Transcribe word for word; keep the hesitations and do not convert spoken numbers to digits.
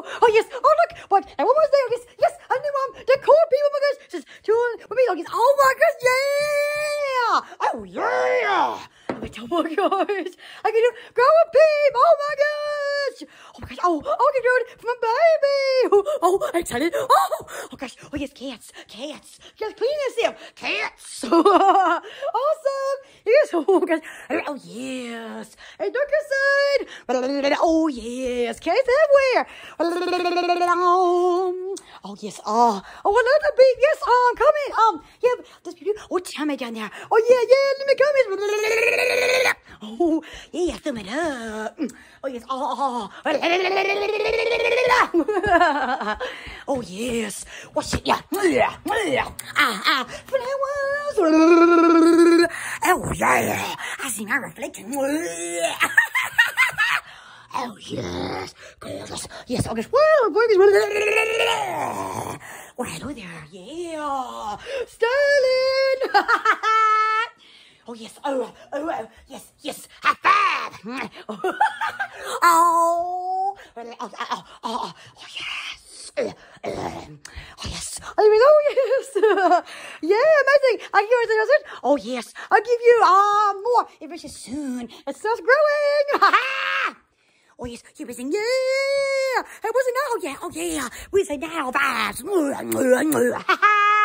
oh yes, oh look, what, and one more thing, oh yes, yes, I knew, um, the cool people, oh my gosh, just doing, with me, oh yes, oh my gosh, yeah, oh yeah, oh my gosh, I can do, go a peep, oh my gosh, oh my gosh, oh, oh, I can do it for my baby, oh, oh, I'm excited, oh, oh gosh, oh yes, cats, cats, just clean yourself, cats, awesome, yes, oh gosh, oh yes, and look aside, oh yes, cats everywhere, oh yes, oh, oh, a little bit, yes, um, come in, um, yeah, this beauty, oh, Tommy down there, oh yeah, yeah, let me come in, oh, yeah, fill it up, oh yes, oh, oh yes, what's it, yeah, ah, ah, flowers, oh yeah, I see my reflection, oh yes, gorgeous, yes, oh gosh, wow, babies, well, hello there, yeah, Sterling, oh yes, oh, oh, oh, yes, yes, high five, oh, oh, oh, oh, oh, oh, oh yes, uh, uh, oh yes, I mean, oh yes, yeah, amazing, I give you it, oh yes, I'll give you, uh, more, if it's just soon, it starts growing, ha ha. Oh yes, you were saying, yeah, it wasn't, oh yeah, oh yeah, we say now vibes, ha ha.